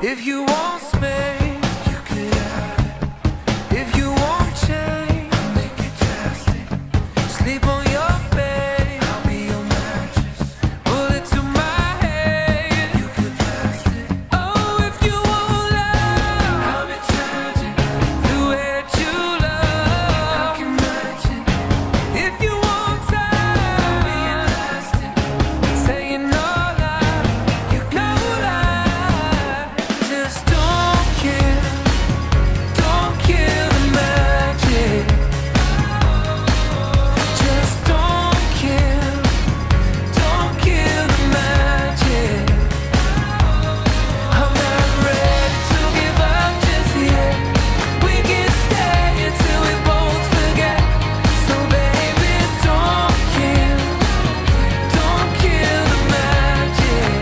If you want space, you can have it. If you want change, I'll make it drastic. Sleep on your bed, I'll be your mattress. Bullet to my head, you can blast it. Oh, if you want love, I'll be tragic. The way that you love, I can match it. If you want time, I'll be elastic. Saying no lie, you no lie. Just don't kill the magic. Just don't kill the magic. I'm not ready to give up just yet. We can stay until we both forget. So baby, don't kill the magic.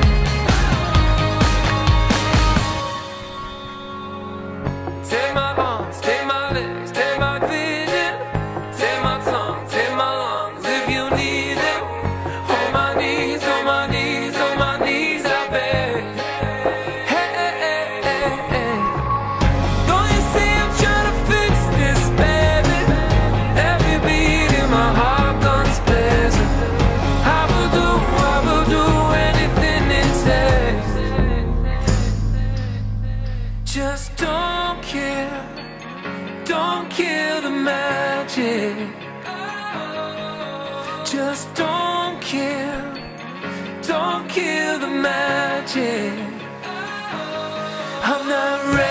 Take my arms, take my legs, take my vision, take my tongue, take my lungs if you need it. On my knees, on my knees, on my knees, I beg. Hey, hey, hey, hey, hey. Don't you see I'm trying to fix this, baby? Every beat in my heart guns blazing. I will do anything it takes. Just don't kill the magic. Just don't kill the magic. I'm not ready